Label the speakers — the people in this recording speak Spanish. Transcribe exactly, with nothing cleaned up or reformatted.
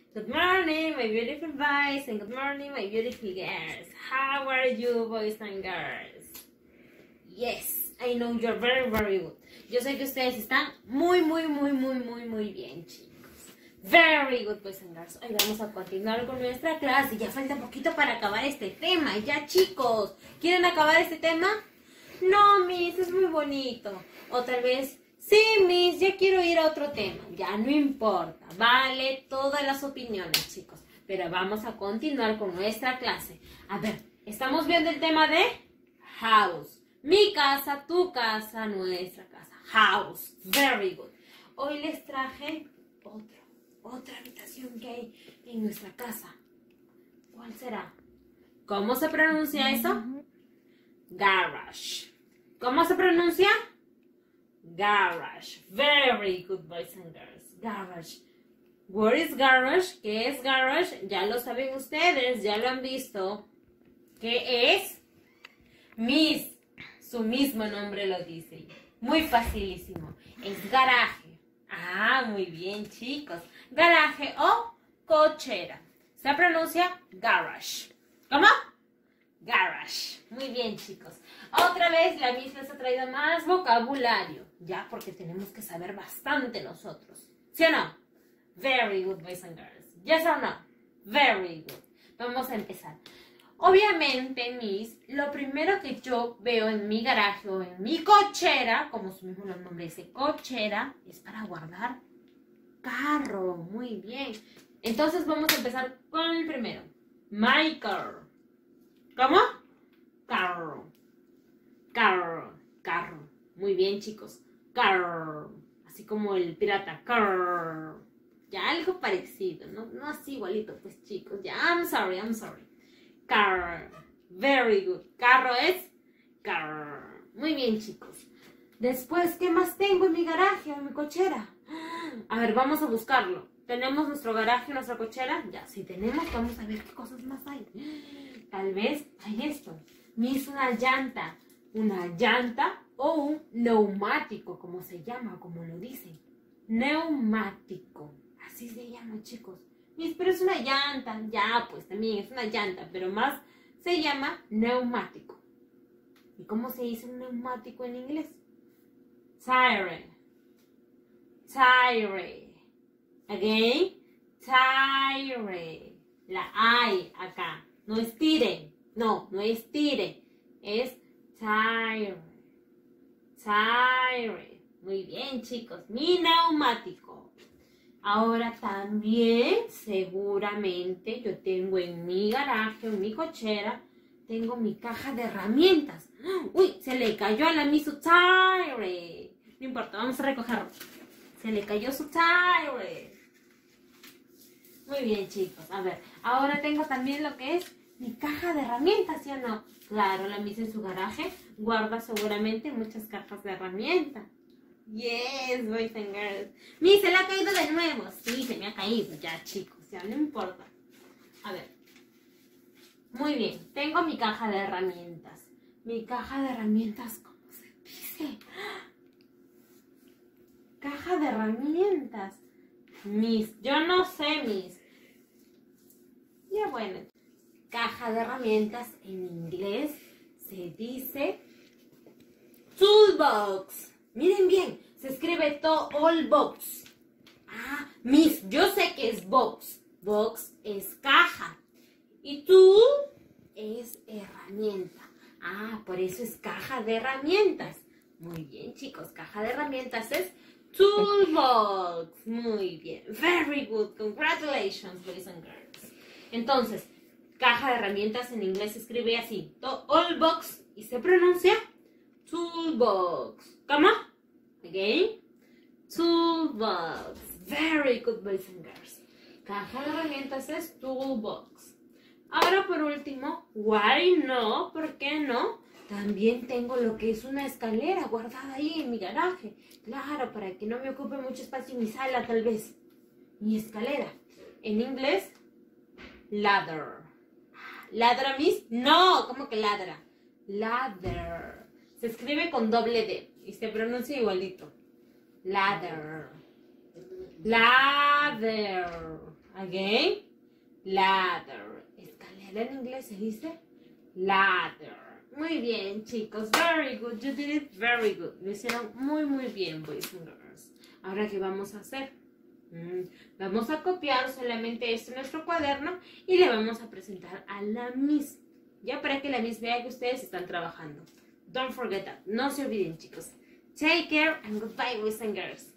Speaker 1: Good morning, my beautiful boys, and good morning, my beautiful girls. How are you, boys and girls? Yes, I know you're very, very good. Yo sé que ustedes están muy, muy, muy, muy, muy, muy bien, chicos. Very good, boys and girls. Hoy vamos a continuar con nuestra clase. Ya falta poquito para acabar este tema. Ya, chicos, ¿quieren acabar este tema? No, Miss, es muy bonito. O tal vez, sí, Miss, ya quiero ir a otro tema. Ya no importa, vale todas las opiniones, chicos. Pero vamos a continuar con nuestra clase. A ver, estamos viendo el tema de house. Mi casa, tu casa, nuestra casa. House. Very good. Hoy les traje otro, otra habitación que hay en nuestra casa. ¿Cuál será? ¿Cómo se pronuncia eso? Garage. ¿Cómo se pronuncia? Garage. Very good, boys and girls. Garage. Where is garage? ¿Qué es garage? Ya lo saben ustedes, ya lo han visto. ¿Qué es? Miss. Su mismo nombre lo dice. Muy facilísimo. Es garaje. Ah, muy bien, chicos. Garaje o cochera. Se pronuncia garage. ¿Cómo? Garage. Muy bien, chicos. Otra vez la Miss les ha traído más vocabulario. Ya, porque tenemos que saber bastante nosotros. ¿Sí o no? Very good, boys and girls. Yes or no? Very good. Vamos a empezar. Obviamente, Miss, lo primero que yo veo en mi garaje o en mi cochera, como su mismo nombre dice, cochera, es para guardar carro. Muy bien. Entonces vamos a empezar con el primero. My car. ¿Cómo? Carro. Carro. Carro. Muy bien, chicos. Carro. Así como el pirata. Carro. Ya algo parecido, ¿no? No así igualito, pues, chicos. Ya, I'm sorry, I'm sorry. Car. Very good. Carro es car. Muy bien, chicos. Después, ¿qué más tengo en mi garaje o en mi cochera? A ver, vamos a buscarlo. ¿Tenemos nuestro garaje y nuestra cochera? Ya, si tenemos, vamos a ver qué cosas más hay. Tal vez hay esto. Miss, una llanta. Una llanta o un neumático, como se llama, como lo dicen. Neumático. Así se llama, chicos. Miss, pero es una llanta. Ya, pues también es una llanta, pero más se llama neumático. ¿Y cómo se dice un neumático en inglés? Tire. Tire. Again. Tire. La hay acá. No es tire. No, no es tire. Es tire. Tire. Muy bien, chicos. Mi neumático. Ahora también, seguramente, yo tengo en mi garaje, en mi cochera, tengo mi caja de herramientas. ¡Uy! Se le cayó a la Miss su tire. No importa, vamos a recogerlo. Se le cayó su tire. Muy bien, chicos. A ver, ahora tengo también lo que es mi caja de herramientas, ¿sí o no? Claro, la Miss en su garaje guarda seguramente muchas cajas de herramientas. Yes, boys and girls. Miss, se le ha caído de nuevo. Sí, se me ha caído. Ya, chicos, ya no importa. A ver. Muy bien. Tengo mi caja de herramientas. Mi caja de herramientas, ¿cómo se dice? Caja de herramientas. Miss, yo no sé, Miss. Ya bueno. Caja de herramientas en inglés se dice toolbox. Miren bien, se escribe toolbox. Ah, Miss, yo sé que es box. Box es caja. Y tool es herramienta. Ah, por eso es caja de herramientas. Muy bien, chicos, caja de herramientas es toolbox. Muy bien, very good. Congratulations, boys and girls. Entonces, caja de herramientas en inglés se escribe así, toolbox, y se pronuncia toolbox. ¿Cómo? Again. Toolbox. Very good, boys and girls. Caja de herramientas es toolbox. Ahora por último, why no? ¿Por qué no? También tengo lo que es una escalera guardada ahí en mi garaje. Claro, para que no me ocupe mucho espacio en mi sala, tal vez. Mi escalera. En inglés, ladder. ¿Ladra, Miss? No, ¿cómo que ladra? Ladder. Se escribe con doble D y se pronuncia igualito. Ladder. Ladder. Again. Ladder. Escalera en inglés se dice ladder. Muy bien, chicos. Very good. You did it very good. Lo hicieron muy, muy bien, boys and girls. Ahora, ¿qué vamos a hacer? Mm, vamos a copiar solamente esto en nuestro cuaderno y le vamos a presentar a la Miss. Ya para que la Miss vea que ustedes están trabajando. Don't forget that. No se olviden, chicos. Take care and goodbye, boys and girls.